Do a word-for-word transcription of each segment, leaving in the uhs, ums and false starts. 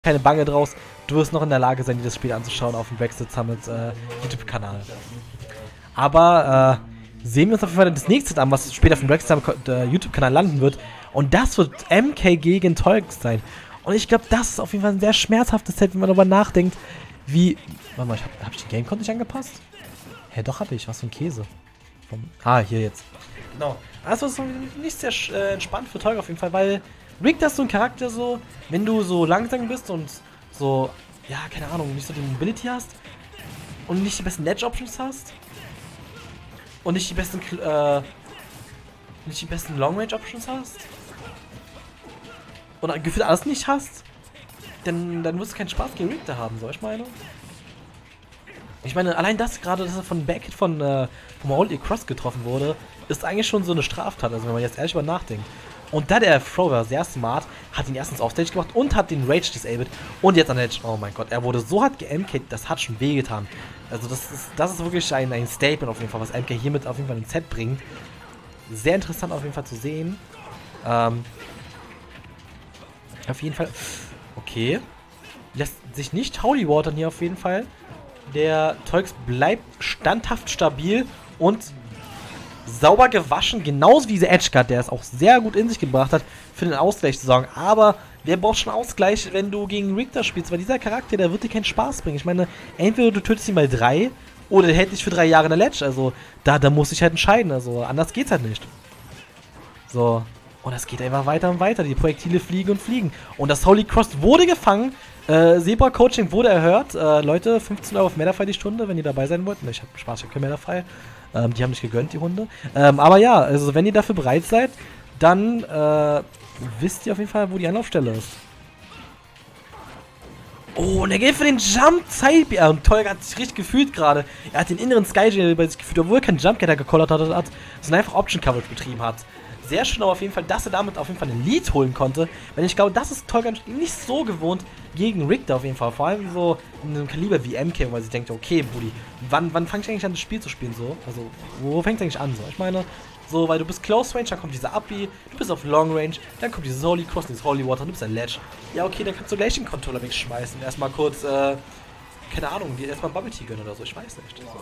keine Bange draus. Du wirst noch in der Lage sein, dir das Spiel anzuschauen auf dem Brexit Summit äh, YouTube-Kanal. Aber äh, sehen wir uns auf jeden Fall das nächste an, was später auf dem Brexit Summit äh, YouTube-Kanal landen wird. Und das wird M K gegen Tolks sein. Und ich glaube, das ist auf jeden Fall ein sehr schmerzhaftes Set, wenn man darüber nachdenkt, wie... Warte mal, ich hab, hab ich die Gamecode nicht angepasst? Hä, hey, doch hab ich. Was für ein Käse. Vom, ah, hier jetzt. Genau. Das ist nicht sehr äh, entspannt für Tolk auf jeden Fall, weil Richter ist so ein Charakter so, wenn du so langsam bist und so, ja, keine Ahnung, nicht so die Mobility hast und nicht die besten Ledge-Options hast und nicht die besten, äh, nicht die besten Long-Range-Options hast und gefühlt alles nicht hast, dann, dann wirst du keinen Spaß gegen Richter haben, so, ich meine. Ich meine, allein das gerade, dass er von Backhit von, äh, vom Holy Cross getroffen wurde, ist eigentlich schon so eine Straftat, also wenn man jetzt ehrlich über nachdenkt. Und da der Throw war sehr smart, hat ihn erstens auf Stage gemacht und hat den Rage disabled. Und jetzt an der Edge, oh mein Gott, er wurde so hart ge-M K'd, das hat schon wehgetan. Also das ist, das ist wirklich ein, ein Statement auf jeden Fall, was M K hiermit auf jeden Fall ins Set bringt. Sehr interessant auf jeden Fall zu sehen. Ähm, auf jeden Fall, okay. Lässt sich nicht Holy Watern hier auf jeden Fall. Der Tolks bleibt standhaft stabil und sauber gewaschen, genauso wie dieser Edgeguard, der es auch sehr gut in sich gebracht hat, für den Ausgleich zu sorgen. Aber wer braucht schon Ausgleich, wenn du gegen Richter spielst? Weil dieser Charakter, der wird dir keinen Spaß bringen. Ich meine, entweder du tötest ihn mal drei oder der hält dich für drei Jahre in der Ledge. Also, da, da muss ich halt entscheiden. Also, anders geht's halt nicht. So. Und das geht einfach weiter und weiter. Die Projektile fliegen und fliegen. Und das Holy Cross wurde gefangen. Äh, Zebra Coaching wurde erhört. Äh, Leute, fünfzehn Euro auf Metafy die Stunde, wenn ihr dabei sein wollt. Ich habe Spaß, ich habe kein Metafy. Ähm, die haben nicht gegönnt, die Hunde. Ähm, aber ja, also wenn ihr dafür bereit seid, dann äh, wisst ihr auf jeden Fall, wo die Anlaufstelle ist. Oh, und er geht für den Jump Zeit. Ja, und Tolga hat sich richtig gefühlt gerade. Er hat den inneren Sky bei sich gefühlt, obwohl er keinen Jumpgetter gekollert hat, hat, sondern einfach Option Coverage betrieben hat. Sehr schön, aber auf jeden Fall, dass er damit auf jeden Fall einen Lead holen konnte. Weil ich glaube, das ist Tolga nicht so gewohnt gegen Richter auf jeden Fall. Vor allem so in einem Kaliber wie M K, weil sie denkt, okay, Buddy, wann, wann fange ich eigentlich an, das Spiel zu spielen so? Also, wo fängt es eigentlich an so? Ich meine, so, weil du bist Close Range, dann kommt dieser Uppy, du bist auf Long Range, dann kommt dieses Holy Cross, dieses Holy Water, du bist ein Ledge. Ja, okay, dann kannst du gleich den Controller wegschmeißen. Erstmal kurz, äh, keine Ahnung, dir erstmal Bubble Tea gönnen oder so, ich weiß nicht. So.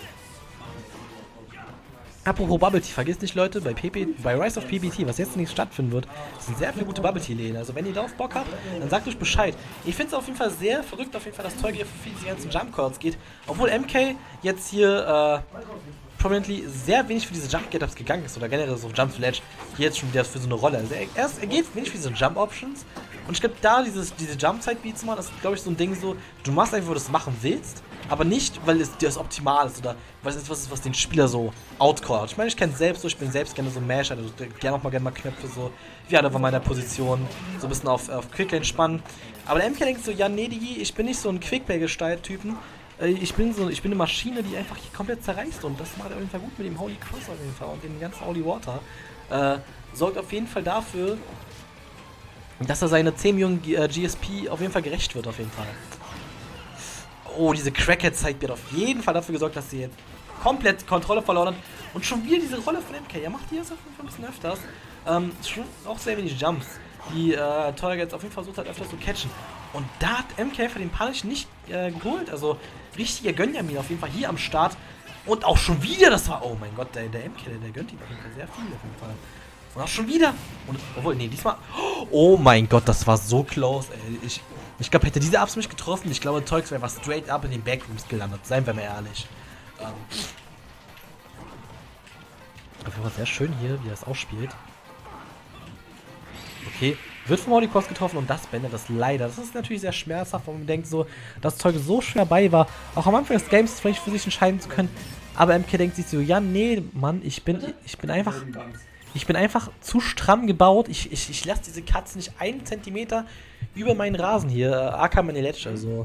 Apropos Bubble Tea, vergisst nicht Leute, bei, P P, bei Rise of P B T, was jetzt nicht stattfinden wird, sind sehr viele gute Bubble Tea Läden. Also wenn ihr darauf Bock habt, dann sagt euch Bescheid. Ich finde es auf jeden Fall sehr verrückt, auf jeden Fall, dass Tolga hier für diese ganzen Jump Calls geht. Obwohl M K jetzt hier, äh, prominently sehr wenig für diese Jump Get-Ups gegangen ist, oder generell so Jump to Ledge, hier jetzt schon wieder für so eine Rolle. Also er, er, er geht wenig für diese Jump Options. Und ich glaube, da dieses, diese Jump-Side-Beats zu machen, das ist, glaube ich, so ein Ding so, du machst einfach, wo du das machen willst, aber nicht, weil es dir das optimal ist oder weil es etwas ist, was den Spieler so outcallt. Ich meine, ich kenne es selbst so, ich bin selbst gerne so ein Masher, also gerne auch mal gerne mal Knöpfe so, wie alle von meiner Position, so ein bisschen auf, auf Quicklane spannen. Aber der M K denkt so, ja, nee, Digi, ich bin nicht so ein Quickplay-Gestalt-Typen. Ich bin so, ich bin eine Maschine, die einfach hier komplett zerreißt und das macht er auf jeden Fall gut mit dem Holy Cross auf jeden Fall und dem ganzen Holy Water. Äh, sorgt auf jeden Fall dafür, dass er seine zehn Millionen G S P auf jeden Fall gerecht wird, auf jeden Fall. Oh, diese Crackhead-Zeit wird auf jeden Fall dafür gesorgt, dass sie jetzt komplett Kontrolle verloren hat. Und schon wieder diese Rolle von M K. Er macht die jetzt auf jeden Fall ein bisschen öfters. Ähm, schon auch sehr wenig Jumps, die äh, Tolga jetzt auf jeden Fall versucht hat, öfters zu catchen. Und da hat M K für den Punish nicht äh, geholt. Also richtiger Gönjamin auf jeden Fall hier am Start. Und auch schon wieder, das war, oh mein Gott, der, der M K, der, der gönnt ihm auf jeden Fall sehr viel auf jeden Fall. Und auch schon wieder. Und, obwohl, nee, diesmal. Oh mein Gott, das war so close, ey. Ich, ich glaube, hätte diese Ups mich getroffen, ich glaube, Tolks wäre einfach straight up in den Backrooms gelandet. Seien wir mal ehrlich. Ähm. Auf jeden Fall sehr schön hier, wie er es ausspielt. Okay. Wird vom Holy Cross getroffen und das beendet das leider. Das ist natürlich sehr schmerzhaft, wenn man denkt so, dass Tolga so schwer dabei war, auch am Anfang des Games vielleicht für sich entscheiden zu können. Aber M K denkt sich so, ja, nee, Mann, ich bin, ich bin einfach. Ich bin einfach zu stramm gebaut. Ich, ich, ich lasse diese Katze nicht einen Zentimeter über meinen Rasen hier. Äh, A K meine Ledge, also.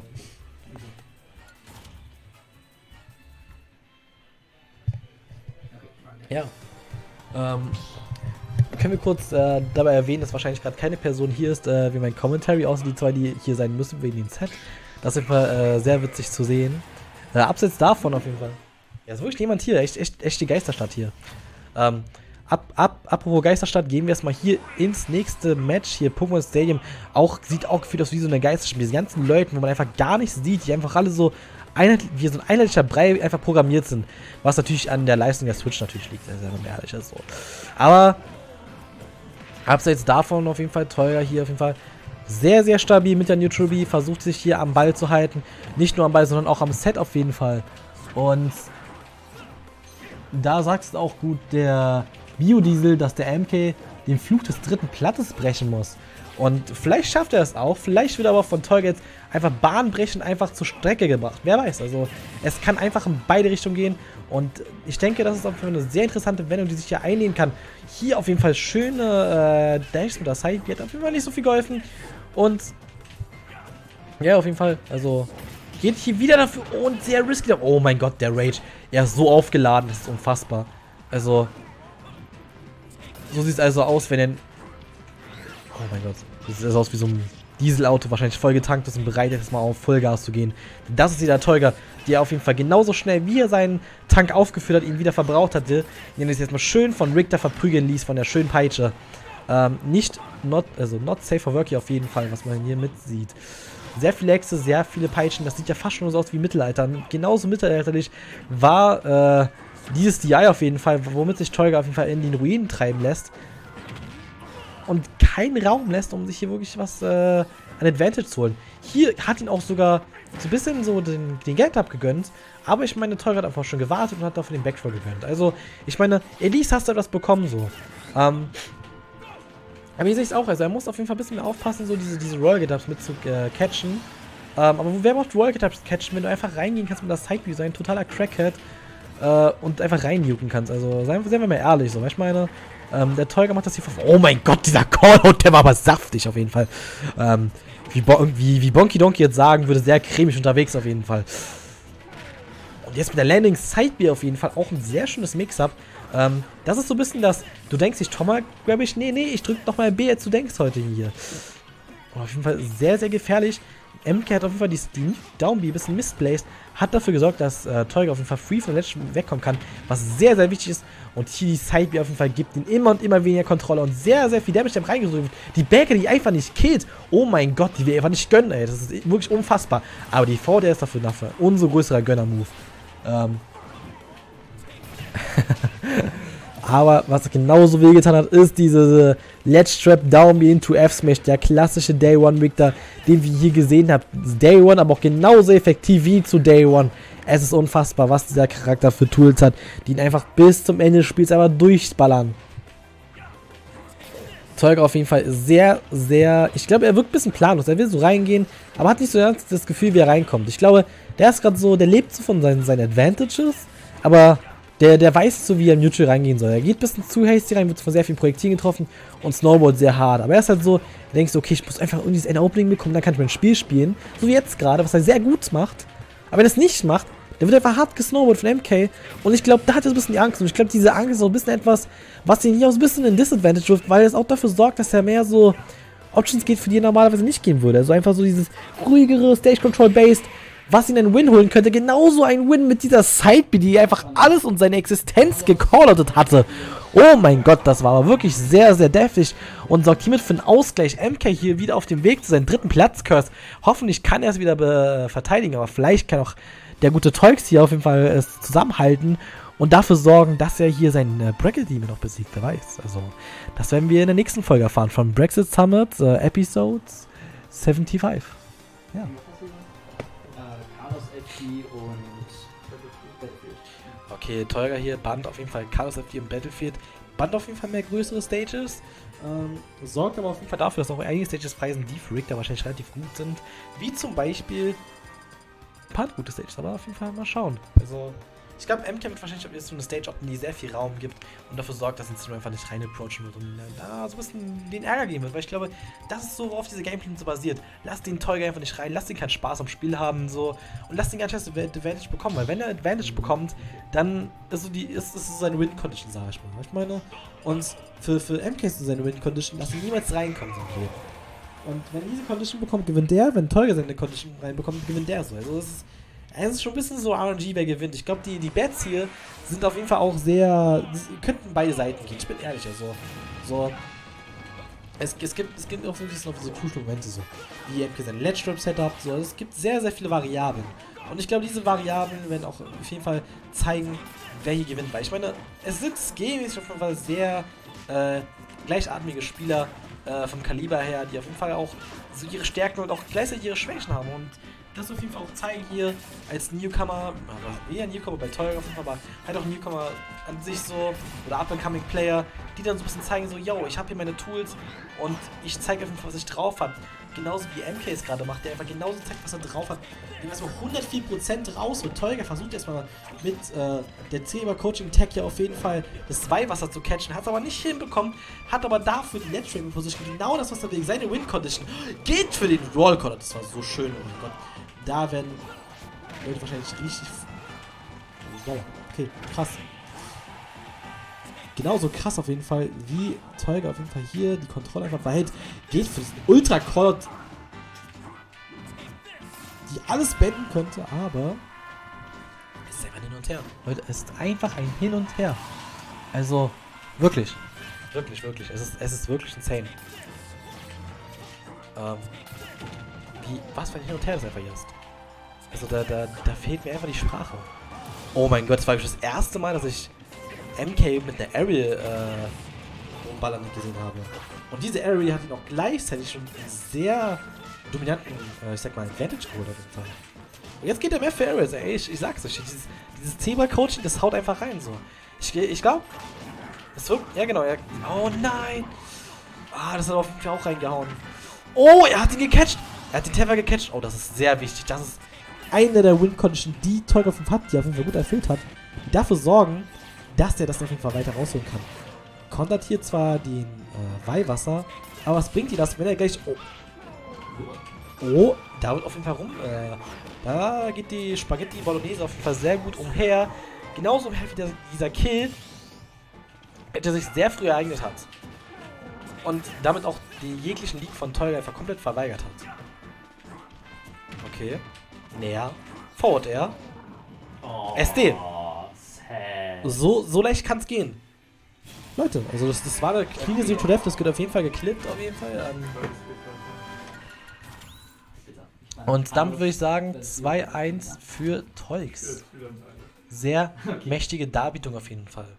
Ja. Ähm. Können wir kurz äh, dabei erwähnen, dass wahrscheinlich gerade keine Person hier ist, äh, wie mein Commentary, außer die zwei, die hier sein müssen, wegen dem Set. Das ist auf jeden Fall äh, sehr witzig zu sehen. Äh, abseits davon auf jeden Fall. Ja, ist wirklich jemand hier. Echt, echt, echt die Geisterstadt hier. Ähm. ab, ab, apropos Geisterstadt, gehen wir erstmal hier ins nächste Match. Hier, Pokémon Stadium. Auch, sieht auch gefühlt aus wie so eine Geisterstadt. Diese ganzen Leute, wo man einfach gar nichts sieht, die einfach alle so einheitlich, wie so ein einheitlicher Brei einfach programmiert sind. Was natürlich an der Leistung der Switch natürlich liegt. Das ist ja noch mehr ehrlich, so. Aber abseits davon auf jeden Fall teuer hier auf jeden Fall. Sehr, sehr stabil mit der Neutral B. Versucht sich hier am Ball zu halten. Nicht nur am Ball, sondern auch am Set auf jeden Fall. Und da sagst du auch gut, der Biodiesel, dass der M K den Fluch des dritten Plattes brechen muss. Und vielleicht schafft er es auch. Vielleicht wird er aber von Tolga jetzt einfach bahnbrechend einfach zur Strecke gebracht. Wer weiß. Also es kann einfach in beide Richtungen gehen. Und ich denke, das ist auf jeden Fall eine sehr interessante Wendung, die sich hier einnehmen kann. Hier auf jeden Fall schöne äh, Dashs mit der Side. Die hat auf jeden Fall nicht so viel geholfen. Und ja, auf jeden Fall. Also geht hier wieder dafür. Und sehr risky. Oh mein Gott, der Rage. Er ist so aufgeladen. Das ist unfassbar. Also so sieht es also aus, wenn er... Oh mein Gott. Das sieht aus wie so ein Dieselauto, wahrscheinlich voll getankt ist und bereit ist, mal auf Vollgas zu gehen. Das ist der Tolga, der auf jeden Fall genauso schnell, wie er seinen Tank aufgefüllt hat, ihn wieder verbraucht hatte, den er sich jetzt mal schön von Richter verprügeln ließ, von der schönen Peitsche. Ähm, nicht, not, also not safe for work hier auf jeden Fall, was man hier mitsieht. Sehr viele Äxte, sehr viele Peitschen, das sieht ja fast schon so aus wie Mittelalter. Genauso mittelalterlich war äh, dieses D I auf jeden Fall, womit sich Tolga auf jeden Fall in den Ruinen treiben lässt. Und keinen Raum lässt, um sich hier wirklich was äh, an Advantage zu holen. Hier hat ihn auch sogar so ein bisschen so den, den Geld abgegönnt. Aber ich meine, Tolga hat einfach schon gewartet und hat dafür den Backthrow gegönnt. Also, ich meine, Elise hast du etwas bekommen so. Ähm, aber hier sehe ich es auch. Also, er muss auf jeden Fall ein bisschen mehr aufpassen, so diese, diese Royal Get-Ups mit zu äh, catchen. Ähm, aber wer braucht Royal Get-Ups catchen, wenn du einfach reingehen kannst mit der Sideview, sein totaler Crackhead äh, und einfach reinjucken kannst. Also, seien, seien wir mal ehrlich, so, weißt du, meine. Ähm, der Tolga macht das hier von... Oh mein Gott, dieser Call-Out, der war aber saftig auf jeden Fall. Ähm, wie, Bo wie, wie Bonky Donkey jetzt sagen würde, sehr cremig unterwegs auf jeden Fall. Und jetzt mit der Landing Sidebeer auf jeden Fall auch ein sehr schönes Mix-Up. Ähm, das ist so ein bisschen das... Du denkst dich, Thomas, grab ich... Nee, nee, ich drück nochmal B, als du denkst heute hier. Und auf jeden Fall sehr, sehr gefährlich. M K hat auf jeden Fall die, die Down-B ein bisschen misplaced, hat dafür gesorgt, dass äh, Tolga auf jeden Fall free von der letzten wegkommen kann, was sehr, sehr wichtig ist. Und hier die Side-B auf jeden Fall gibt ihm immer und immer weniger Kontrolle und sehr, sehr viel Damage dem reingesucht. Die Baker, die einfach nicht killt. Oh mein Gott, die wir einfach nicht gönnen, ey. Das ist wirklich unfassbar. Aber die V D ist dafür dafür umso größerer Gönner-Move. Ähm. Aber was genauso wehgetan hat, ist diese Let's Trap Down B into F-Smash, der klassische Day One Victor, den wir hier gesehen haben. Day One, aber auch genauso effektiv wie zu Day One. Es ist unfassbar, was dieser Charakter für Tools hat, die ihn einfach bis zum Ende des Spiels einfach durchballern. Tolga auf jeden Fall sehr, sehr... Ich glaube, er wirkt ein bisschen planlos. Er will so reingehen, aber hat nicht so ganz das Gefühl, wie er reinkommt. Ich glaube, der ist gerade so... Der lebt so von seinen, seinen Advantages, aber... Der, der weiß so, wie er im Neutral reingehen soll. Er geht ein bisschen zu hasty rein, wird von sehr vielen Projektilen getroffen und snowboard sehr hart. Aber er ist halt so, er denkt so, okay, ich muss einfach irgendwie dieses End-Opening bekommen, dann kann ich mein Spiel spielen. So wie jetzt gerade, was er sehr gut macht. Aber wenn er es nicht macht, dann wird einfach hart gesnowboard von M K. Und ich glaube, da hat er so ein bisschen die Angst. Und ich glaube, diese Angst ist so ein bisschen etwas, was ihn hier auch so ein bisschen in Disadvantage wirft, weil es auch dafür sorgt, dass er mehr so Options geht, für die er normalerweise nicht gehen würde. Also einfach so dieses ruhigere, Stage-Control-Based, was ihn einen Win holen könnte. Genauso ein Win mit dieser Side-B, die einfach alles und seine Existenz gecalloutet hatte. Oh mein Gott, das war aber wirklich sehr, sehr deftig und sorgt hiermit für einen Ausgleich. M K hier wieder auf dem Weg zu seinem dritten Platz-Curse. Hoffentlich kann er es wieder verteidigen, aber vielleicht kann auch der gute Tolks hier auf jeden Fall es zusammenhalten und dafür sorgen, dass er hier seinen äh, Bracket-Demon noch besiegt, wer weiß. Also, das werden wir in der nächsten Folge erfahren von Brexit Summit, äh, Episode fünfundsiebzig. Ja. Okay, Tolga hier, Band auf jeden Fall, Chaos F vier im Battlefield, Band auf jeden Fall mehr größere Stages, ähm, sorgt aber auf jeden Fall dafür, dass auch einige Stages frei sind, die für Richter wahrscheinlich relativ gut sind, wie zum Beispiel ein paar gute Stages, aber auf jeden Fall mal schauen. Also, ich glaube, M K wird wahrscheinlich jetzt so eine Stage opten, die sehr viel Raum gibt und dafür sorgt, dass Instagram einfach nicht rein approachen wird und da so ein bisschen den Ärger geben wird, weil ich glaube, das ist so, worauf diese Gameplay so basiert. Lass den Tolga einfach nicht rein, lass ihn keinen Spaß am Spiel haben, so, und lass ihn gar nicht Advantage bekommen, weil wenn er Advantage bekommt, dann ist so die, ist, ist so seine Win-Condition, sag ich mal, ich meine, und für, für M K ist so seine Win-Condition, lass ihn niemals reinkommen, so okay. Und wenn er diese Condition bekommt, gewinnt der, wenn Tolga seine Condition reinbekommt, gewinnt der so, also das ist Es ist schon ein bisschen so R N G, wer gewinnt. Ich glaube, die, die Bets hier sind auf jeden Fall auch sehr... könnten beide Seiten gehen. Ich bin ehrlich, also... So... Es, es gibt es gibt auch wirklich noch diese crucial Momente, so wie M K sein Ledge Trap Setup, so. Es gibt sehr, sehr viele Variablen. Und ich glaube, diese Variablen werden auch auf jeden Fall zeigen, wer hier gewinnt. Weil ich meine, es sind game-mäßig auf jeden Fall sehr äh, gleichatmige Spieler äh, vom Kaliber her, die auf jeden Fall auch so ihre Stärken und auch gleichzeitig ihre Schwächen haben. Und das auf jeden Fall auch zeigen hier als Newcomer, aber eher Newcomer bei Teuer auf jeden Fall, aber halt auch Newcomer an sich so, oder Up-and-Coming Player, die dann so ein bisschen zeigen, so, yo, ich habe hier meine Tools und ich zeige auf jeden Fall, was ich drauf habe. Genauso wie M K es gerade macht, der einfach genauso zeigt, was er drauf hat. Dem erstmal hundertvier Prozent raus und Teuger versucht erstmal mit äh, der Zebra-Coaching-Tag hier auf jeden Fall das Weihwasser zu catchen, hat es aber nicht hinbekommen, hat aber dafür die Ledge-Training-Position, genau das, was er wegen seine Win-Condition geht für den Roll-Caller. Das war so schön, oh mein Gott. Da werden Leute wahrscheinlich richtig... Sauer. Okay, krass. Genauso krass auf jeden Fall, wie Teuger auf jeden Fall hier die Kontrolle einfach behält. Geht für diesen Ultra-Call, die alles beenden könnte, aber... Es ist einfach ein Hin und Her. Leute, es ist einfach ein Hin und Her. Also, wirklich. Wirklich, wirklich. Es ist, es ist wirklich insane. Ähm... Wie, was für ein Hin und Her das einfach jetzt. Also da, da, da fehlt mir einfach die Sprache. Oh mein Gott, das war das erste Mal, dass ich M K mit einer Aerial äh, umballern gesehen habe. Und diese Aerial hat ihn auch gleichzeitig schon einen sehr dominanten, äh, ich sag mal, Advantage geholt auf jeden Fall. Und jetzt geht er mehr für Aerials, ey, ich, ich sag's euch, dieses, dieses Zebra-Coaching, das haut einfach rein, so. Ich, ich glaube, es wird, ja genau, er, oh nein. Ah, das hat auf jeden Fall auch reingehauen. Oh, er hat ihn gecatcht. Er hat den Tether gecatcht. Oh, das ist sehr wichtig. Das ist eine der Win-Condition, die Teuger fünf hat, die auf jeden Fall gut erfüllt hat. Die dafür sorgen, dass er das auf jeden Fall weiter rausholen kann. Kontert hier zwar den äh, Weihwasser, aber was bringt dir das, wenn er gleich... Oh, oh da wird auf jeden Fall rum... Äh, da geht die Spaghetti Bolognese auf jeden Fall sehr gut umher. Genauso umher wie der, dieser Kill, der sich sehr früh ereignet hat. Und damit auch den jeglichen League von Teuger einfach komplett verweigert hat. Okay. Näher. Forward Air. Oh, S D. sad. So, so leicht kann es gehen. Leute, also das, das war der Clean Zero to Death, das wird auf jeden Fall geklippt, auf jeden Fall. Ähm Und damit würde ich sagen, zwei eins für Teugs. Sehr mächtige Darbietung auf jeden Fall.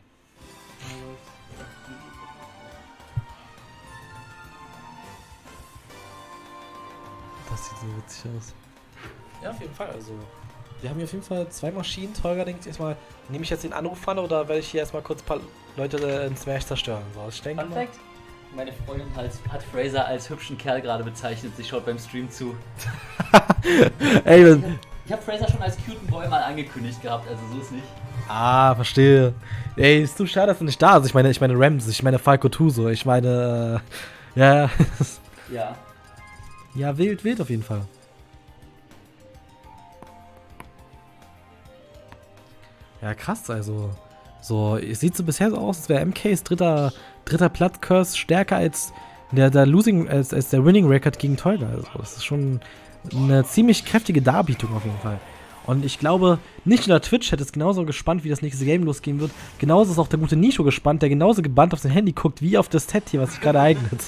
Das sieht so witzig aus. Ja, auf jeden Fall, also. Wir haben hier auf jeden Fall zwei Maschinen. Teuger denkt sich erstmal, nehme ich jetzt den Anruf an oder werde ich hier erstmal kurz ein paar Leute in Smash zerstören? So, ich denke mal. Perfekt. Meine Freundin hat, hat Fraser als hübschen Kerl gerade bezeichnet. Sie schaut beim Stream zu. Ey, ich habe hab Fraser schon als cuten Boy mal angekündigt gehabt, also so ist nicht. Ah, verstehe. Ey, ist so schade, dass du nicht da bist. Ich meine, ich meine Rams, ich meine Falco Tuso, ich meine, äh, ja. Ja. Ja, wild, wild auf jeden Fall. Ja, krass, also. So, es sieht so bisher so aus, als wäre M Ks dritter, dritter Platz Curse stärker als der, der Losing, als, als der Winning Record gegen Teuger. Also, das ist schon eine ziemlich kräftige Darbietung auf jeden Fall. Und ich glaube, nicht nur der Twitch-Chat ist genauso gespannt, wie das nächste Game losgehen wird. Genauso ist auch der gute Nisho gespannt, der genauso gebannt auf sein Handy guckt, wie auf das Set hier, was sich gerade eignet.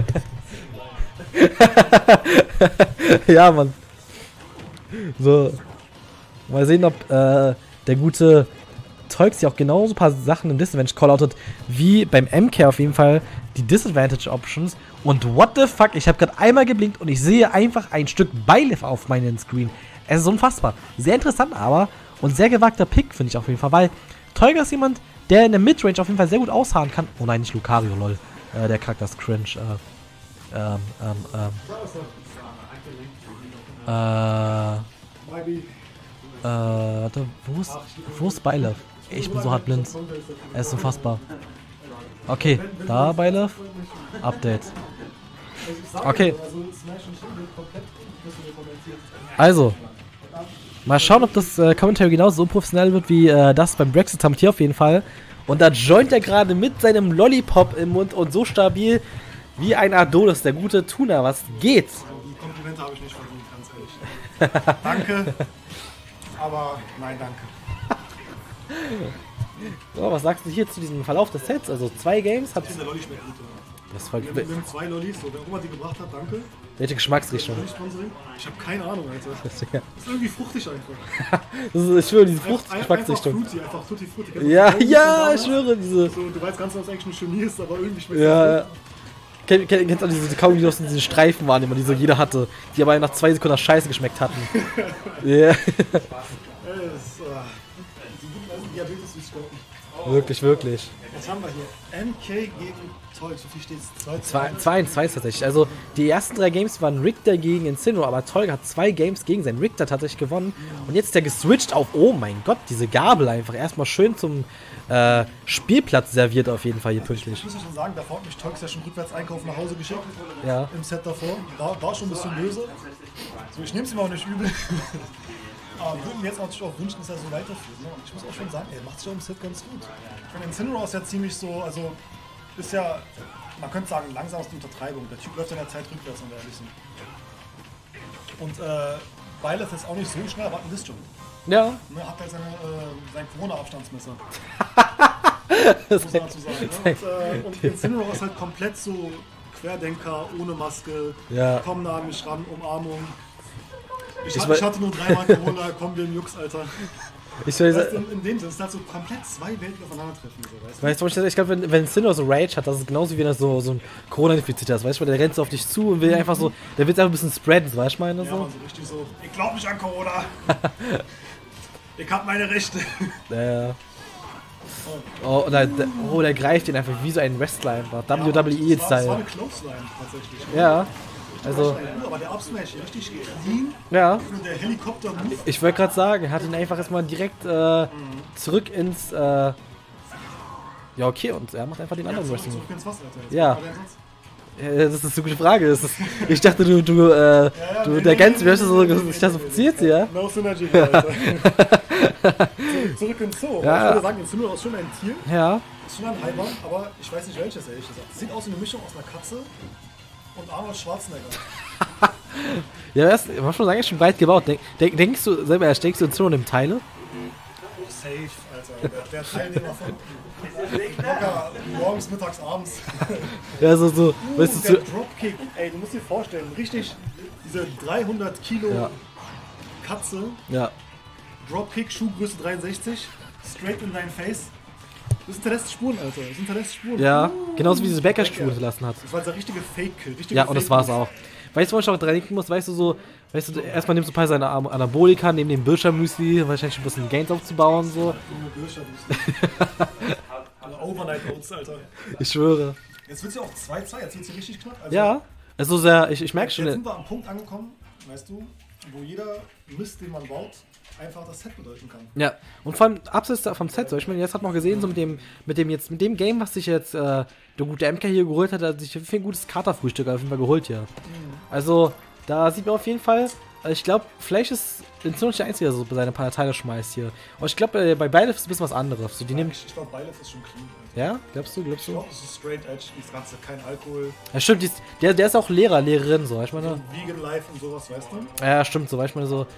Ja, Mann. So. Mal sehen, ob äh, der gute Teugs ja auch genauso ein paar Sachen im Disadvantage calloutet, wie beim M K auf jeden Fall die Disadvantage Options. Und what the fuck, ich habe gerade einmal geblinkt und ich sehe einfach ein Stück Beiliff auf meinem Screen. Es ist unfassbar. Sehr interessant aber und sehr gewagter Pick, finde ich auf jeden Fall, weil Teuger ist jemand, der in der Midrange auf jeden Fall sehr gut ausharren kann. Oh nein, nicht Lucario, lol. Äh, der Charakter ist cringe. Äh, ähm, ähm, ähm. Äh, äh, warte, wo ist, wo ist Beiliff? Ich bin so hart blind. Es ist unfassbar. Okay, da Beiliff. Update. Okay. Also, mal schauen, ob das äh, Commentary genauso unprofessionell wird wie äh, das beim Brexit haben hier auf jeden Fall. Und da joint er gerade mit seinem Lollipop im Mund und so stabil wie ein Adonis, der gute Tuna. Was geht? Die Komplimente habe ich nicht verdient, ganz ehrlich. Danke. aber nein, danke. So, was sagst du hier zu diesem Verlauf des Sets? Also zwei Games hat. Der Lolli schmeckt gut. Das ist voll Wir haben zwei Lollis, so, wer Oma die gebracht hat, danke. Welche Geschmacksrichtung? Ich habe keine Ahnung, Alter. Das ist irgendwie fruchtig einfach. Das ist, ich schwöre, diese Einfach Fruchtgeschmacksrichtung. Fruity, einfach Tutti Frutti. Kennst du Ja, das? ja, ich schwöre, diese. So, du weißt ganz genau, dass eigentlich ein Chemie ist, aber irgendwie schmeckt Ja, das kennt kennt- kennst du auch diese Kaugummi, die aus diesen Streifen waren, immer, die so jeder hatte, die aber nach zwei Sekunden nach Scheiße geschmeckt hatten. Ja, gut. Ey, das ist, äh, die guten alten Diabetes-Süßstoffen. wirklich, wirklich. Was haben wir hier? M K gegen Tolk, so viel steht es. zwei eins zwei tatsächlich. Also die ersten drei Games waren Richter gegen Incineroar, aber Tolga hat zwei Games gegen seinen Richter tatsächlich gewonnen. Und jetzt ist der geswitcht auf, oh mein Gott, diese Gabel einfach. Erstmal schön zum äh, Spielplatz serviert auf jeden Fall hier pünktlich. Ich muss ja schon sagen, davor hat mich Tolk ja schon rückwärts einkaufen nach Hause geschickt. Ja. Im Set davor. War, war schon ein bisschen böse. So, ich nehme es ihm auch nicht übel. Aber würde mir jetzt natürlich auch wünschen, dass er so weiterführt. Ne? Und ich muss auch schon sagen, er macht sich auch im Set ganz gut. Ich meine, Incineroar ist ja ziemlich so, also ist ja, man könnte sagen, langsam ist die Untertreibung. Der Typ läuft in der Zeit rückwärts, wenn wir ehrlich sind. Und äh, Byleth ist auch nicht so schnell, aber wisst schon. Ja. Ne, hat halt seine, äh, sein Corona-Abstandsmesser. Das Muss man dazu sagen. Ne? Und, äh, und Incineroar ist halt komplett so Querdenker, ohne Maske, Ja. komm nah an mich ran, Umarmung. Ich, Ich hatte, wei- ich hatte nur dreimal Corona, komm wir im Jux, Alter. Ich weiß, Weißt du, in, in dem Sinne, es sind halt so komplett zwei Welten aufeinandertreffen. So, weißt du? weißt du, was ich, ich glaube, wenn, wenn Incineroar so Rage hat, das ist genauso wie wenn er so, so ein Corona-Infizierter ist, weißt du, weil der rennt so auf dich zu und will einfach so, der will es einfach ein bisschen spreaden, weißt du, ich meine Ja, so. man, so richtig so, ich glaub nicht an Corona. Ich hab meine Rechte. Ja. Oh, und der, der, oh, der greift ihn einfach wie so ein Wrestler einfach. W W Ja, das war, das war E-Style. eine Clothesline tatsächlich. Ja. Also, Aber der Upsmash, richtig clean. ja. Für der Helikopter-Move. Ich wollte gerade sagen, er hat ihn einfach erstmal direkt äh, zurück ins. Äh, ja, okay, und er macht einfach den anderen Zurück, Wrestling. zurück ins Wasser, Alter. Jetzt Ja. mal deinen Satz. Ja, das ist eine gute Frage. Das ist, ich dachte, du, du, äh, ja, du nee, der nee, ganze nee, Wrestler nee, so nee, nee, sich das nee, nee, offiziert, nee. ja? No Synergy, Alter. Zurück- Zurück ins Zoo. Ja. Ich würde sagen, Incineroar ist schon ein Tier. Ja. Ist schon ein Heimer, aber ich weiß nicht welches, ehrlich gesagt. Sieht aus wie eine Mischung aus einer Katze und Arnold Schwarzenegger. Ja, das man muss schon sagen, er ist schon breit gebaut. Denk, denk, denkst du selber, steckst du in so einem Teile? Safe, Alter. Der, der Teilnehmer von locker morgens, mittags, abends. Ja, so, so. Uh, Weißt du, der so, Dropkick, ey, du musst dir vorstellen, richtig, diese dreihundert Kilo Ja. Katze, ja. Dropkick, Schuhgröße dreiundsechzig, straight in dein Face. Das sind hinterlässt Spuren, Alter. Das sind hinterlässt Spuren. Ja, Uh, genauso wie diese Bäckerstuhl hinterlassen hat. Das war der richtige Fake-Kill. richtige Ja, und das war's Fake-Move. auch. Weißt du, wo ich auch dran denken muss? Weißt du, so, weißt du, erstmal nimmst du ein paar seine Am- Anabolika, neben dem Bircher-Müsli, wahrscheinlich ein bisschen Gains aufzubauen, so. Junge Birscher, du bist- Alle Overnight Oats, Alter. Ich schwöre. Jetzt wird's ja auch zwei zwei, jetzt wird's hier richtig knapp. Also, Ja, also sehr, ich, ich merke Jetzt schon. sind wir am Punkt angekommen, weißt du, wo jeder Mist, den man baut, einfach das Set bedeuten kann. Ja, und vor allem abseits vom Set, so, ich meine, jetzt hat man gesehen, so mit dem, mit dem jetzt, mit dem Game, was sich jetzt äh, der gute M K hier geholt hat, hat sich für ein gutes Katerfrühstück auf jeden Fall geholt hier. Also, da sieht man auf jeden Fall, also ich glaube, vielleicht ist Incineroar nicht der Einzige, der so seine paar Teile schmeißt hier. Aber ich glaube, bei Byleth ist es ein bisschen was anderes. So, die nehmen, Ich, ich glaube, Byleth ist schon clean. Alter. ja, glaubst du, glaubst Ich du? glaube, das ist straight edge, das Ganze, kein Alkohol, Ja, stimmt, die ist, der, der ist auch Lehrer, Lehrerin, so, ich meine. Vegan Life und sowas, weißt du? Ja, stimmt, so, ich meine, so.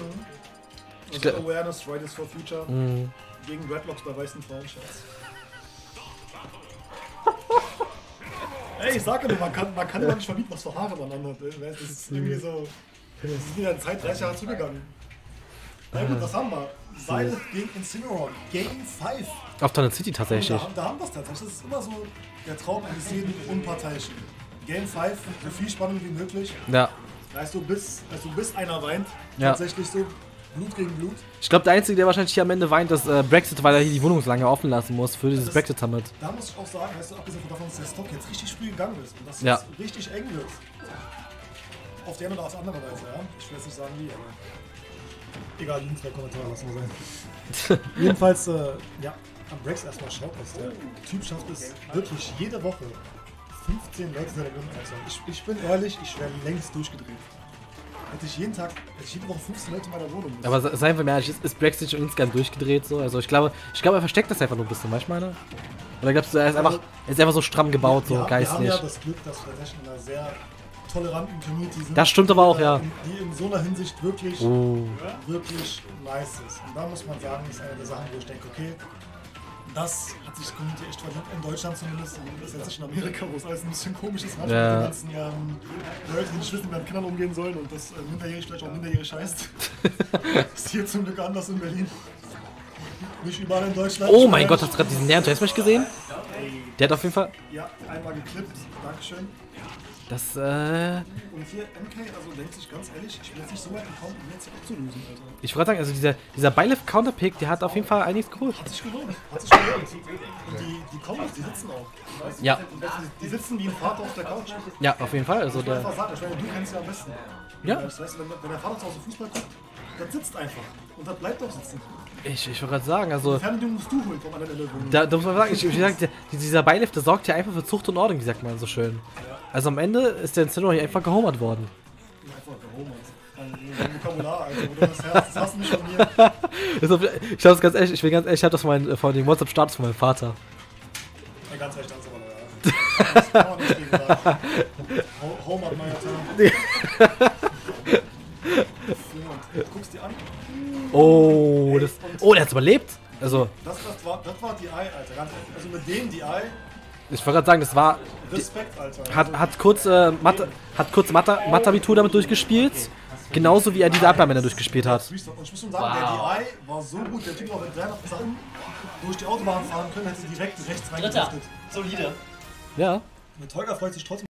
Also gl- Awareness, Fridays for Future, Mh. gegen Dreadlocks bei weißen Frauen, Schatz. Ey, ich sag ja nur, man kann, man kann immer nicht verbieten, was für Haare man anhat. ey. Weißt du, das ist irgendwie so. Das ist wieder in Zeit dreißig Jahre zurückgegangen. Na gut, das haben wir. Byleth gegen Incineroar, Game fünf. Auf Tunnel City Und tatsächlich. da, da haben wir es tatsächlich. Das ist immer so der Traum eines jeden Unparteiischen. Game fünf, so viel Spannung wie möglich. Ja. Weißt du, bis, also bis einer weint. Ja. Tatsächlich so. Blut gegen Blut. Ich glaube, der Einzige, der wahrscheinlich hier am Ende weint, ist äh, Brexit, weil er hier die Wohnung so lange offen lassen muss für dieses Das- Brexit-Summit. Da muss ich auch sagen, weißt du, abgesehen davon, dass der Stock jetzt richtig früh gegangen ist und dass Ja. es richtig eng wird. Auf die eine oder auf die andere Weise, ja. Ich will jetzt nicht sagen wie, aber. Egal, Links der Kommentare lassen wir sein. Jedenfalls, äh, ja, am Brex erstmal schaut, was der Typ schafft es wirklich jede Woche fünfzehn Leute in der Region einzusagen. Ich, ich bin ehrlich, ich wäre längst durchgedreht. Hätte ich jeden Tag, hätte ich jede Woche fünfzehn Leute in meiner Wohnung. Aber se- seien wir mal ehrlich, ist, ist Brexit schon insgesamt durchgedreht so? Also ich glaube, ich glaube, er versteckt das einfach nur ein bisschen, weißt du, meine? Oder glaubst du, er ist einfach, er ist einfach so stramm gebaut, so wir, wir geistlich? haben ja das Glück, dass wir tatsächlich in einer sehr toleranten Community sind. Das stimmt aber auch, ja. Die in so einer Hinsicht wirklich, Oh. wirklich nice ist. Und da muss man sagen, ist eine der Sachen, wo ich denke, okay, das hat sich die Community echt verdient, in Deutschland zumindest, das ist jetzt nicht in Amerika, wo es alles ein bisschen komisch ist, manchmal Ja. mit den ganzen ähm, Leute, die nicht wissen, wie man mit Kindern umgehen sollen und das äh, minderjährig vielleicht auch minderjährig heißt. Ist hier zum Glück anders in Berlin. Nicht überall in Deutschland. Oh mein Gott, hast du gerade diesen Leeren Testmatch gesehen? Der hat auf jeden Fall... Ja, einmal geklippt, Dankeschön. Das, äh... Und hier M K, also denkt sich ganz ehrlich, ich bin jetzt nicht so weit gekommen, um jetzt hier abzulösen, Alter. Ich wollte sagen, also dieser, dieser Beilift Counterpick, der hat auf jeden Fall einiges geholt. Hat sich gelohnt, hat sich gelohnt. Und die, die kommen, die sitzen auch. Weißt du? Ja. Die, die sitzen wie ein Vater auf der Couch. Ja, auf jeden Fall. Also Ich will der... einfach sagen, ich meine, du kennst ja am besten. Ja. Das heißt, wenn, wenn der Vater zu Hause Fußball guckt, das sitzt einfach. Und das bleibt auch sitzen. Ich, ich wollte gerade sagen, also... Die Fernbedienung musst du holen vom anderen Ende. Da, da muss man sagen, ich, ich sag, der, dieser Beilift, der sorgt ja einfach für Zucht und Ordnung, wie sagt man so schön. Also am Ende ist der Nintendo hier einfach gehomert worden. Einfach gehomert. Ein Vokabular, Alter, oder das Herz, das hast du nicht von mir. Also, ich glaube ganz ehrlich, ich bin ganz ehrlich, ich habe das von, mein, von dem WhatsApp-Status von meinem Vater. Ja, ganz recht, das ist aber loyal. Das kann man nicht gegen sagen. Ho- Homert, mein Alter. Du guckst dir an. Oh, das, oh, der hat's überlebt. Also, Das, das, war, das war die Eye, Alter. Ganz ehrlich. Also mit dem die Eye, ich wollte gerade sagen, das war... Respekt, Alter. Hat, hat kurz, äh, Mathe, hat kurz Mathe, Mathe-Abitur damit durchgespielt. Genauso wie er diese Abwehrmänner durchgespielt hat. Und ich muss schon sagen, der Wow. D I war so gut, der Typ auch mit seiner Sachen durch die Autobahn fahren können, hätte direkt rechts Dritter. reingedriftet. Solide. Ja. Mit Tolga freut sich trotzdem.